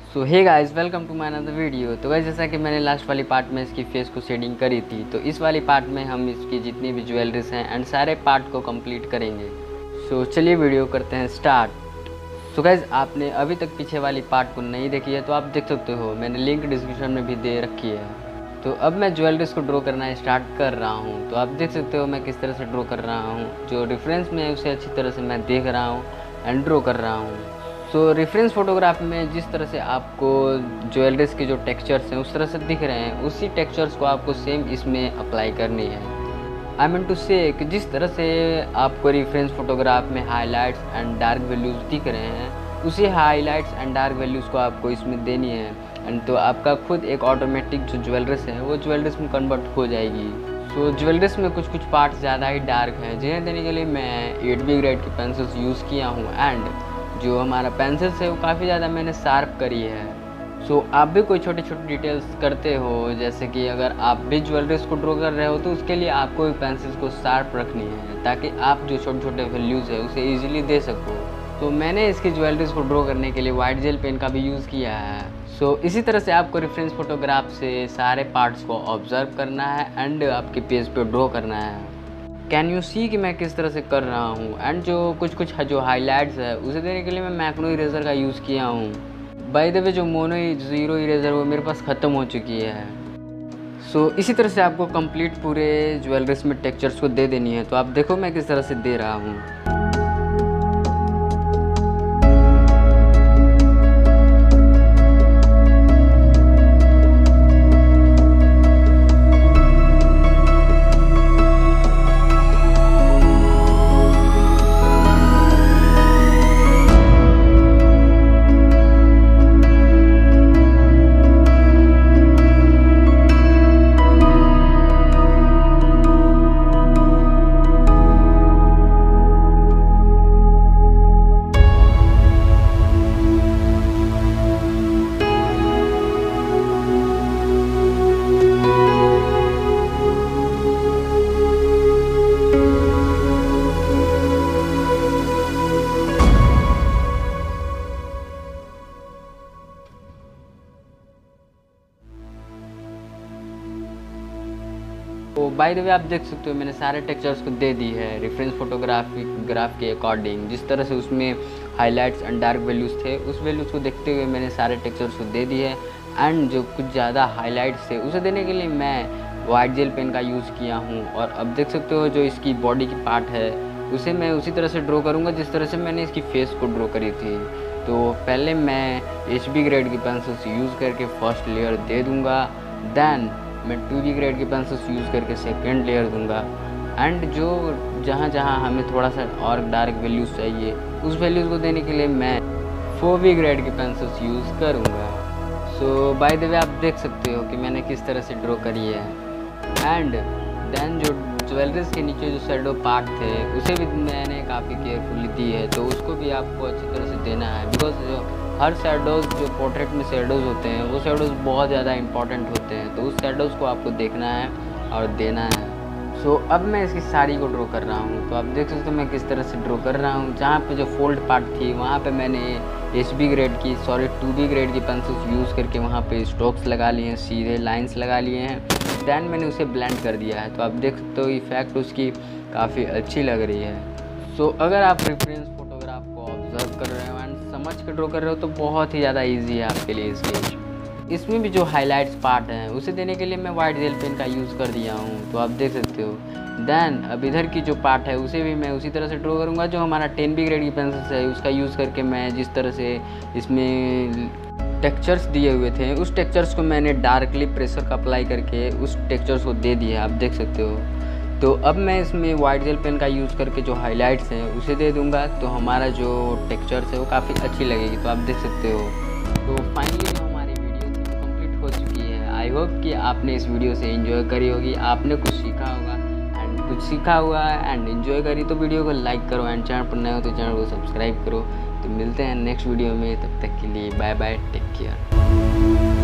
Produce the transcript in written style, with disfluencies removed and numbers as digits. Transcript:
So hey guys, welcome to my another video. तो guys, जैसा कि मैंने लास्ट वाली पार्ट में इसकी फेस को शेडिंग करी थी, तो इस वाली पार्ट में हम इसकी जितनी भी ज्वेलरीज हैं एंड सारे पार्ट को कंप्लीट करेंगे। सो चलिए वीडियो करते हैं स्टार्ट। सो गाइस, आपने अभी तक पीछे वाली पार्ट को नहीं देखी है तो आप देख सकते हो, मैंने लिंक डिस्क्रिप्शन में भी दे रखी है। तो अब मैं ज्वेलरीज को ड्रॉ करना स्टार्ट कर रहा हूँ। तो आप देख सकते हो मैं किस तरह से ड्रॉ कर रहा हूँ। जो रेफरेंस में है उसे अच्छी तरह से मैं देख रहा हूँ एंड ड्रॉ कर रहा हूँ। सो रेफरेंस फोटोग्राफ में जिस तरह से आपको ज्वेलरीज के जो टेक्सचर्स हैं उस तरह से दिख रहे हैं, उसी टेक्सचर्स को आपको सेम इसमें अप्लाई करनी है। आई मीन टू से कि जिस तरह से आपको रेफरेंस फोटोग्राफ में हाइलाइट्स एंड डार्क वैल्यूज़ दिख रहे हैं, उसी हाइलाइट्स एंड डार्क वैल्यूज़ को आपको इसमें देनी है। एंड तो आपका खुद एक ऑटोमेटिक जो ज्वेलरीज है वो ज्वेलरीज में कन्वर्ट हो जाएगी। सो ज्वेलरीज में कुछ पार्ट ज़्यादा ही डार्क हैं, जिन्हें देने के लिए मैं 8B ग्रेड की पेंसिल्स यूज़ किया हूँ। एंड जो हमारा पेंसिल्स है वो काफ़ी ज़्यादा मैंने शार्प करी है। सो आप भी कोई छोटी छोटी डिटेल्स करते हो, जैसे कि अगर आप भी ज्वेलरीज को ड्रॉ कर रहे हो तो उसके लिए आपको भी पेंसिल्स को शार्प रखनी है, ताकि आप जो छोटे छोटे वैल्यूज़ है उसे ईजिली दे सको। तो मैंने इसकी ज्वेलरीज को ड्रॉ करने के लिए वाइट जेल पेन का भी यूज़ किया है। सो इसी तरह से आपको रेफरेंस फोटोग्राफ से सारे पार्ट्स को ऑब्जर्व करना है एंड आपके पेज पे ड्रॉ करना है। कैन यू सी कि मैं किस तरह से कर रहा हूँ। एंड जो कुछ जो हाइलाइट्स है उसे देने के लिए मैं मैक्नो इरेजर का यूज़ किया हूँ। बाय द वे, जो मोनो ज़ीरो इरेजर वो मेरे पास ख़त्म हो चुकी है। सो इसी तरह से आपको कंप्लीट पूरे ज्वेलरीज में टेक्सचर्स को दे देनी है। तो आप देखो मैं किस तरह से दे रहा हूँ। तो बाय द वे, आप देख सकते हो मैंने सारे टेक्सचर्स को दे दी है रेफरेंस फोटोग्राफ के अकॉर्डिंग। जिस तरह से उसमें हाइलाइट्स एंड डार्क वैल्यूज़ थे, उस वैल्यूज़ को देखते हुए मैंने सारे टेक्सचर्स को दे दी है। एंड जो कुछ ज़्यादा हाइलाइट्स थे उसे देने के लिए मैं वाइट जेल पेन का यूज़ किया हूँ। और अब देख सकते हो जो इसकी बॉडी की पार्ट है उसे मैं उसी तरह से ड्रॉ करूँगा जिस तरह से मैंने इसकी फेस को ड्रॉ करी थी। तो पहले मैं HB ग्रेड की पेंसिल्स यूज़ करके फर्स्ट लेयर दे दूँगा, दैन मैं 2B ग्रेड की पेंसिल्स यूज़ करके सेकेंड लेयर दूंगा। एंड जो जहाँ हमें थोड़ा सा और डार्क वैल्यूज़ चाहिए उस वैल्यूज़ को देने के लिए मैं 4B ग्रेड की पेंसिल्स यूज़ करूँगा। सो बाय द वे, आप देख सकते हो कि मैंने किस तरह से ड्रॉ करी है। एंड देन जो ज्वेलरीज के नीचे जो शैडो पार्ट थे उसे भी मैंने काफ़ी केयरफुली दी है, तो उसको भी आपको अच्छी तरह से देना है। बिकॉज जो हर शैडोज़ जो पोर्ट्रेट में शैडोज़ होते हैं वो शैडोज़ बहुत ज़्यादा इंपॉर्टेंट होते हैं, तो उस शैडोज़ को आपको देखना है और देना है। सो अब मैं इसकी साड़ी को ड्रॉ कर रहा हूँ। तो आप देख सकते हो मैं किस तरह से ड्रॉ कर रहा हूँ। जहाँ पे जो फोल्ड पार्ट थी वहाँ पे मैंने 2B ग्रेड की पेंसिल्स यूज़ करके वहाँ पे स्ट्रोक्स लगा लिए हैं, सीधे लाइन्स लगा लिए हैं। दैन मैंने उसे ब्लेंड कर दिया है। तो आप देख सकते हो इफेक्ट उसकी काफ़ी अच्छी लग रही है। सो अगर आप रेफरेंस फोटोग्राफ को ऑब्जर्व कर रहे हो एंड समझ के ड्रॉ कर रहे हो तो बहुत ही ज़्यादा ईजी है आपके लिए स्केच। इसमें भी जो हाइलाइट्स पार्ट हैं उसे देने के लिए मैं वाइट जेल पेन का यूज़ कर दिया हूँ। तो आप देख सकते हो। दैन अब इधर की जो पार्ट है उसे भी मैं उसी तरह से ड्रॉ करूँगा। जो हमारा 10B ग्रेड की पेंसिल्स है उसका यूज़ करके मैं जिस तरह से इसमें टेक्सचर्स दिए हुए थे उस टेक्सचर्स को मैंने डार्कली प्रेशर का अप्लाई करके उस टेक्सचर्स को दे दिया, आप देख सकते हो। तो अब मैं इसमें वाइट जेल पेन का यूज़ करके जो हाइलाइट्स हैं उसे दे दूंगा, तो हमारा जो टेक्सचर्स है वो काफ़ी अच्छी लगेगी। तो आप देख सकते हो। तो फाइनली जो हमारी वीडियो थी वो कंप्लीट हो चुकी है। आई होप कि आपने इस वीडियो से एंजॉय करी होगी, आपने कुछ सीखा होगा एंड एंजॉय करी तो वीडियो को लाइक करो एंड चैनल पर नए हो तो चैनल को सब्सक्राइब करो। तो मिलते हैं नेक्स्ट वीडियो में, तब तक के लिए बाय बाय, टेक केयर।